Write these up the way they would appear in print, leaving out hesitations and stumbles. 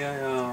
היה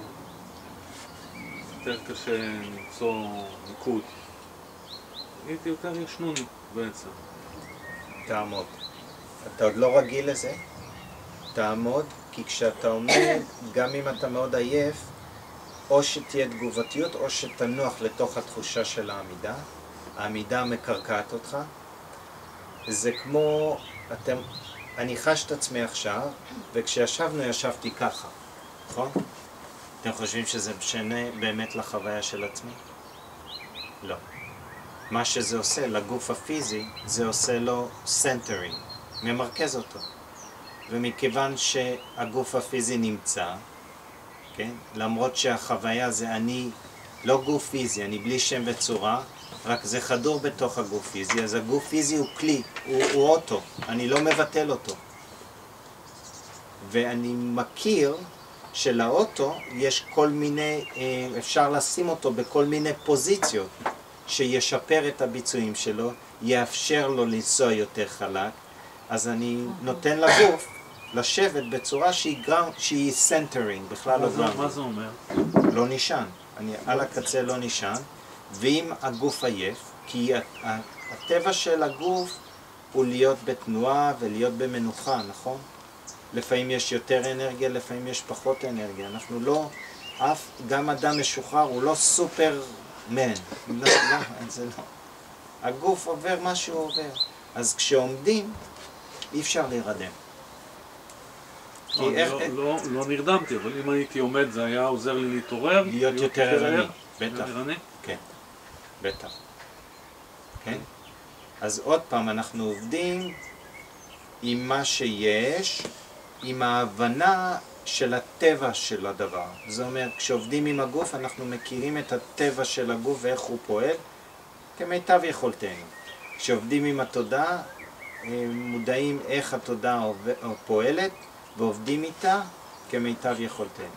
יותר קשה למצוא ניקוד. הייתי יותר ישנוני בעצם. תעמוד. אתה עוד לא רגיל לזה? תעמוד, כי כשאתה עומד, גם אם אתה מאוד עייף, או שתהיה תגובתיות או שתנוח לתוך התחושה של העמידה. העמידה מקרקעת אותך. זה כמו, אני חש את עצמי עכשיו, וכשישבנו ישבתי ככה, נכון? אתם חושבים שזה משנה באמת לחוויה של עצמי? לא. מה שזה עושה לגוף הפיזי, זה עושה לו סנטרינג, ממרכז אותו. ומכיוון שהגוף הפיזי נמצא, כן? למרות שהחוויה זה אני לא גוף פיזי, אני בלי שם וצורה, רק זה חדור בתוך הגוף פיזי, אז הגוף פיזי הוא כלי, הוא אוטו, אני לא מבטל אותו. ואני מכיר שלאוטו יש כל מיני, אפשר לשים אותו בכל מיני פוזיציות שישפר את הביצועים שלו, יאפשר לו לנסוע יותר חלק, אז אני נותן לגוף לשבת בצורה שהיא סנטרינג, בכלל לא גרמי. מה זה אומר? לא נשען, אני על הקצה לא נשען, ואם הגוף עייף, כי הטבע של הגוף הוא להיות בתנועה ולהיות במנוחה, נכון? לפעמים יש יותר אנרגיה, לפעמים יש פחות אנרגיה. אנחנו לא, גם אדם משוחרר הוא לא סופר מן. לא, זה לא. הגוף עובר מה שהוא עובר. אז כשעומדים, אי אפשר להירדם. לא נרדמתי, אבל אם הייתי עומד זה היה עוזר לי להתעורר. להיות יותר ערני, בטח. ערני? כן, בטח. כן? אז עוד פעם, אנחנו עובדים עם מה שיש, עם ההבנה של הטבע של הדבר. זאת אומרת, כשעובדים עם הגוף, אנחנו מכירים את הטבע של הגוף ואיך הוא פועל, כמיטב יכולתנו. כשעובדים עם התודעה, מודעים איך התודעה פועלת, ועובדים איתה כמיטב יכולתנו.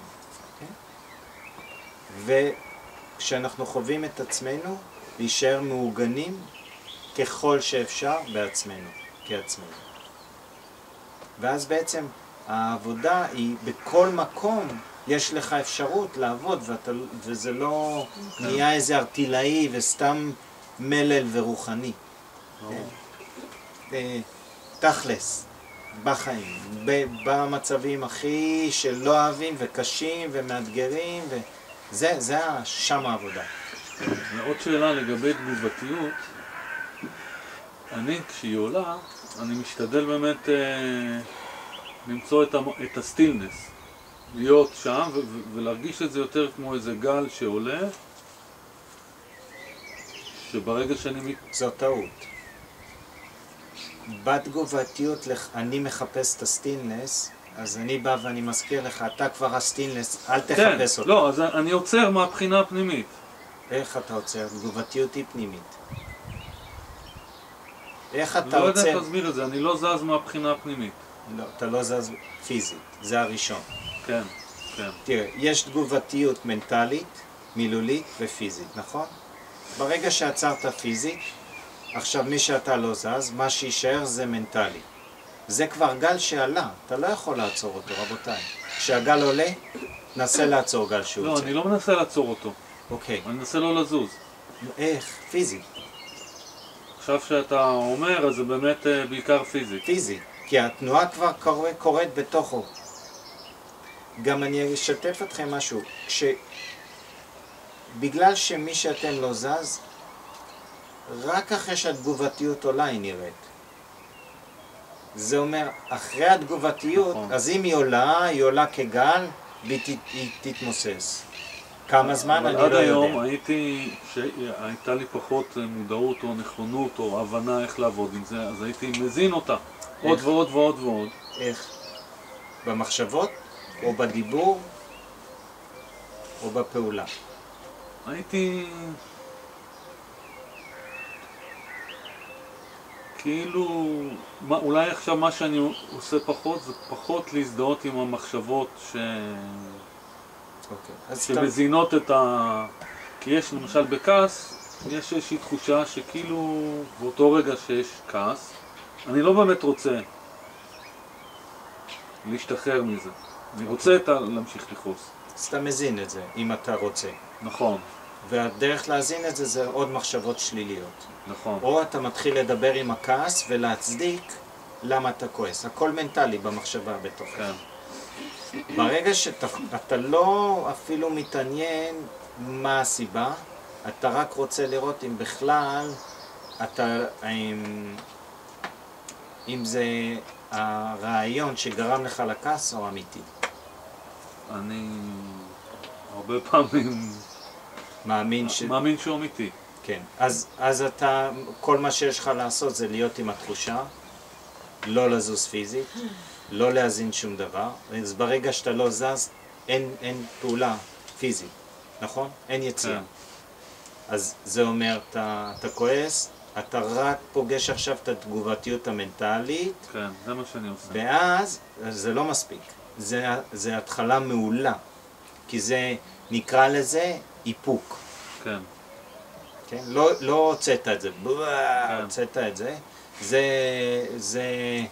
וכשאנחנו חווים את עצמנו, להישאר מעוגנים ככל שאפשר בעצמנו, כעצמנו. ואז בעצם העבודה היא בכל מקום, יש לך אפשרות לעבוד, וזה לא נהיה איזה ארטילאי וסתם מלל ורוחני. תכלס, בחיים, במצבים הכי שלא אוהבים וקשים ומאתגרים, זה שם העבודה. ועוד שאלה לגבי תגובתיות, כשהיא עולה, אני משתדל באמת למצוא את הסטילנס, להיות שם ולהרגיש את זה יותר כמו איזה גל שעולה, שברגע שאני... זו טעות. בתגובתיות, אני מחפש את הסטילנס, אז אני בא ואני מזכיר לך, אתה כבר הסטילנס, אל תחפש אותו. לא, אז אני עוצר מהבחינה הפנימית. איך אתה עוצר? תגובתיות היא פנימית. איך אתה לא עוצר? יודע להסביר את זה, אני לא זז מהבחינה הפנימית. לא, אתה לא זז פיזית, זה הראשון. כן, כן. תראה, יש תגובתיות מנטלית, מילולית ופיזית, נכון? ברגע שעצרת פיזית, עכשיו מי שאתה לא זז, מה שישאר זה מנטלי. זה כבר גל שעלה, אתה לא יכול לעצור אותו, רבותיי. כשהגל עולה, נסה לעצור גל שהוא יוצא. לא, אני לא מנסה לעצור אותו. אוקיי. אני מנסה לא לזוז. איך? פיזית. עכשיו שאתה אומר, אז זה באמת בעיקר פיזית. פיזית, כי התנועה כבר קורית בתוכו. גם אני אשתף אתכם משהו. בגלל שמי שאתם לא זז, רק אחרי שהתגובתיות עולה היא נראית. זה אומר, אחרי התגובתיות, נכון. אז אם היא עולה כגל, והיא תתמוסס. כמה זמן אני לא יודע. עד היום שהייתה לי פחות מודעות או נכונות או הבנה איך לעבוד עם זה, אז הייתי מזין אותה. עוד ועוד ועוד ועוד. איך? במחשבות? או בדיבור? או בפעולה? הייתי... כאילו, אולי עכשיו מה שאני עושה פחות, זה פחות להזדהות עם המחשבות שמזינות את ה... כי יש למשל בכעס, יש איזושהי תחושה שכאילו באותו רגע שיש כעס, אני לא באמת רוצה להשתחרר מזה. אני רוצה להמשיך לכעוס. אז אתה מזין את זה, אם אתה רוצה. נכון. והדרך להזין את זה זה עוד מחשבות שליליות. נכון. או אתה מתחיל לדבר עם הכעס ולהצדיק למה אתה כועס. הכל מנטלי במחשבה בתוך. כן. ברגע שאתה לא אפילו מתעניין מה הסיבה, אתה רק רוצה לראות אם בכלל, אם זה הרעיון שגרם לך לכעס או אמיתי. אני הרבה פעמים מאמין שהוא אמיתי. כן, אז אתה, כל מה שיש לך לעשות זה להיות עם התחושה, לא לזוז פיזית, לא להזין שום דבר, אז ברגע שאתה לא זז, אין פעולה פיזית, נכון? אין יציאה. כן. אז זה אומר, אתה כועס, אתה רק פוגש עכשיו את התגובתיות המנטלית, כן, זה מה שאני עושה. ואז זה לא מספיק, זה התחלה מעולה, כי זה, נקרא לזה איפוק. כן. כן? לא הוצאת את זה, הוצאת את זה, זה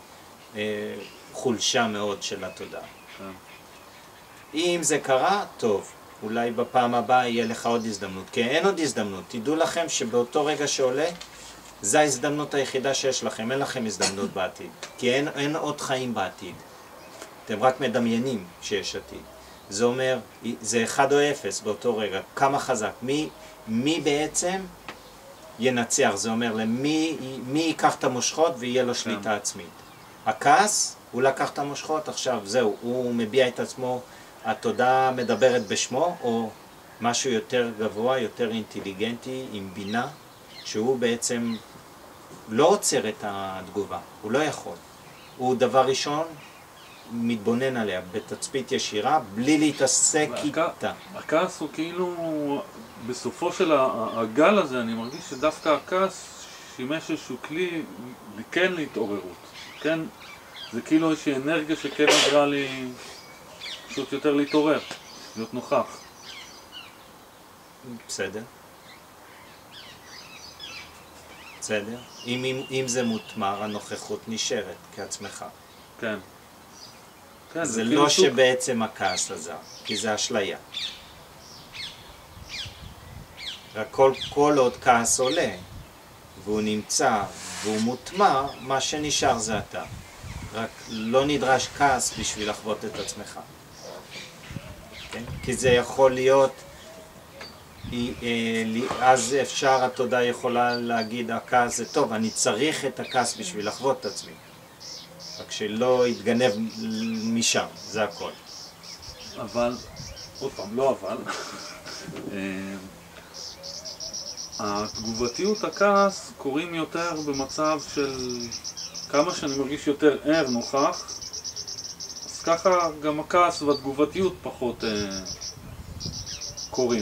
חולשה מאוד של התודעה. כן. אם זה קרה, טוב, אולי בפעם הבאה יהיה לך עוד הזדמנות, כי אין עוד הזדמנות. תדעו לכם שבאותו רגע שעולה, זו ההזדמנות היחידה שיש לכם, אין לכם הזדמנות בעתיד, כי אין עוד חיים בעתיד. אתם רק מדמיינים שיש עתיד. זה אומר, זה 1 או 0 באותו רגע, כמה חזק, מי בעצם ינצח, זה אומר מי ייקח את המושכות ויהיה לו שליטה עצמית. הכעס, הוא לקח את המושכות, עכשיו זהו, הוא מביע את עצמו, התודעה מדברת בשמו, או משהו יותר גבוה, יותר אינטליגנטי, עם בינה, שהוא בעצם לא עוצר את התגובה, הוא לא יכול. הוא דבר ראשון מתבונן עליה בתצפית ישירה, בלי להתעסק איתה. הכעס הוא כאילו, בסופו של הגל הזה, אני מרגיש שדווקא הכעס שימש איזשהו כלי כן להתעוררות. כן, זה כאילו איזושהי אנרגיה שכן עזרה לי פשוט יותר להתעורר, להיות נוכח. בסדר. בסדר. אם זה מותמר, הנוכחות נשארת כעצמך. כן. כן, זה לא שבעצם הכעס עזר, כי זה אשליה. רק כל עוד כעס עולה, והוא נמצא, והוא מותמר, מה שנשאר זה אתה. רק לא נדרש כעס בשביל לחוות את עצמך. כן? כי זה יכול להיות, אז אפשר, התודעה יכולה להגיד, הכעס זה טוב, אני צריך את הכעס בשביל לחוות את עצמי. רק שלא יתגנב משם, זה הכל. אבל, עוד פעם, לא אבל, התגובתיות, הכעס, קוראים יותר במצב של כמה שאני מרגיש יותר ער, נוכח, אז ככה גם הכעס והתגובתיות פחות קוראים.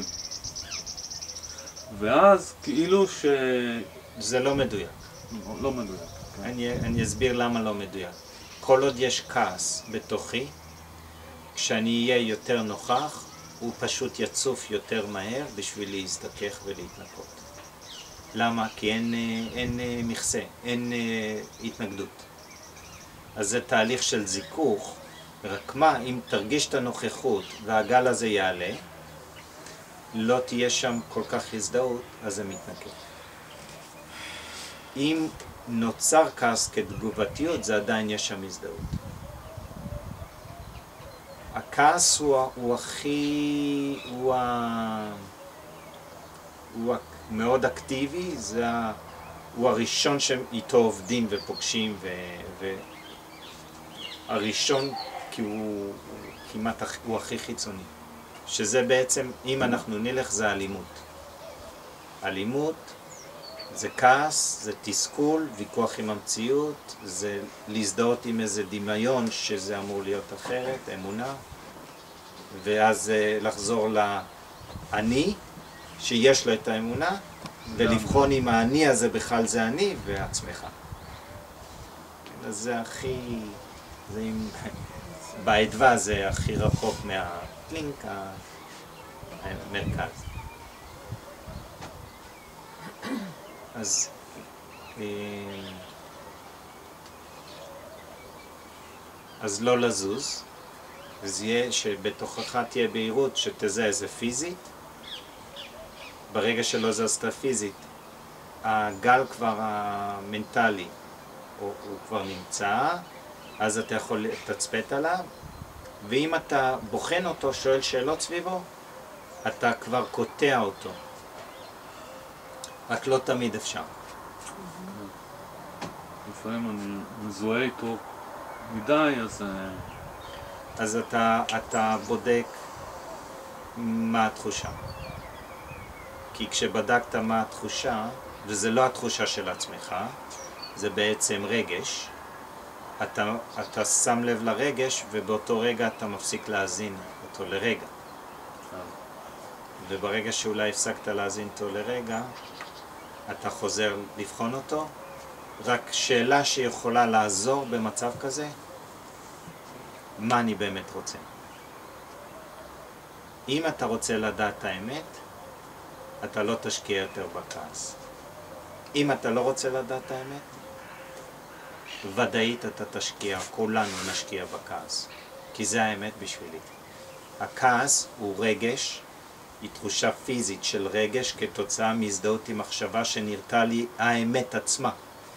ואז כאילו ש... זה לא מדויק. לא מדויק. אני אסביר למה לא מדויק. כל עוד יש כעס בתוכי, כשאני אהיה יותר נוכח, הוא פשוט יצוף יותר מהר בשביל להזדכך ולהתנקות. למה? כי אין מכסה, אין התנגדות. אז זה תהליך של זיכוך, רק מה, אם תרגיש את הנוכחות והגל הזה יעלה, לא תהיה שם כל כך הזדהות, אז זה מתנקה. אם נוצר כעס כתגובתיות, זה עדיין יש שם הזדהות. הכעס הוא הכי, הוא מאוד אקטיבי, הוא הראשון שאיתו עובדים ופוגשים, הראשון כי הוא כמעט, הוא הכי חיצוני. שזה בעצם, אם אנחנו נלך, זה אלימות. אלימות זה כעס, זה תסכול, ויכוח עם המציאות, זה להזדהות עם איזה דמיון שזה אמור להיות אחרת, אמונה, ואז לחזור לאני, שיש לו את האמונה, ולבחון אם האני הזה בכלל זה אני ועצמך. אז זה הכי, זה עם, באדווה זה הכי רחוק מהפלינק, המרכז. אז לא לזוז, וזה יהיה שבתוכך תהיה בהירות שתזהה איזה פיזית. ברגע שלא זזת פיזית, הגל כבר המנטלי הוא כבר נמצא, אז אתה יכול לתצפת עליו, ואם אתה בוחן אותו, שואל שאלות סביבו, אתה כבר קוטע אותו. רק לא תמיד אפשר. לפעמים אני מזוהה איתו מדי, אז אתה בודק מה התחושה. כי כשבדקת מה התחושה, וזה לא התחושה של עצמך, זה בעצם רגש, אתה שם לב לרגש, ובאותו רגע אתה מפסיק להאזין אותו לרגע. וברגע שאולי הפסקת להאזין אותו לרגע, אתה חוזר לבחון אותו. רק שאלה שיכולה לעזור במצב כזה, מה אני באמת רוצה? אם אתה רוצה לדעת האמת, אתה לא תשקיע יותר בכעס. אם אתה לא רוצה לדעת האמת, ודאית אתה תשקיע, כולנו נשקיע בכעס. כי זה האמת בשבילי. הכעס הוא רגש, היא תחושה פיזית של רגש כתוצאה מהזדהות עם מחשבה שנראתה לי האמת עצמה.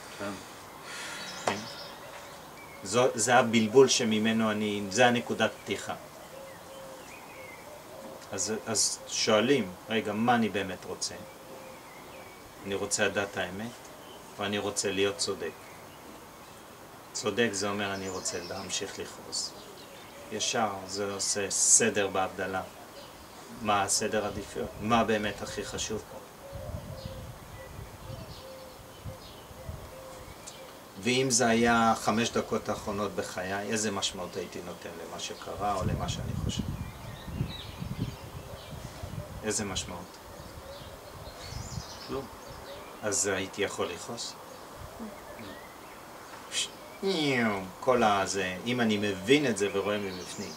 כן. זה הבלבול שממנו זה הנקודת פתיחה. אז שואלים, רגע, מה אני באמת רוצה? אני רוצה לדעת האמת, ואני רוצה להיות צודק. צודק זה אומר אני רוצה להמשיך לכעוס. ישר זה עושה סדר בהבדלה. מה הסדר עדיפויות? מה באמת הכי חשוב פה? ואם זה היה 5 דקות האחרונות בחיי, איזה משמעות הייתי נותן למה שקרה או למה שאני חושב? איזה משמעות? לא. אז הייתי יכול לכעוס? כל הזה, אם אני מבין את זה ורואה מבפנים.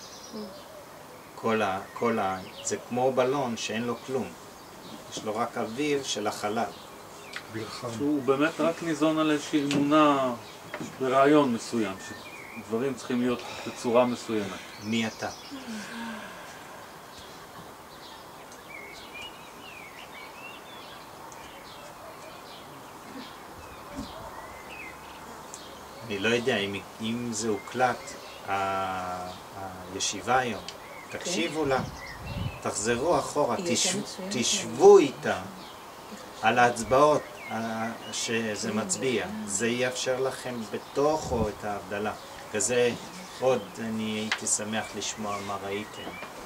זה כמו בלון שאין לו כלום. יש לו רק אוויר של החלל. שהוא באמת רק ניזון על איזושהי אמונה ברעיון מסוים, שדברים צריכים להיות בצורה מסוימת. מי אתה? אני לא יודע אם זה הוקלט, הישיבה היום, תקשיבו לה, תחזרו אחורה, תשבו איתה על ההצבעות שזה מצביע, זה יאפשר לכם בתוכו את ההבדלה. כזה עוד אני הייתי שמח לשמוע מה ראיתם.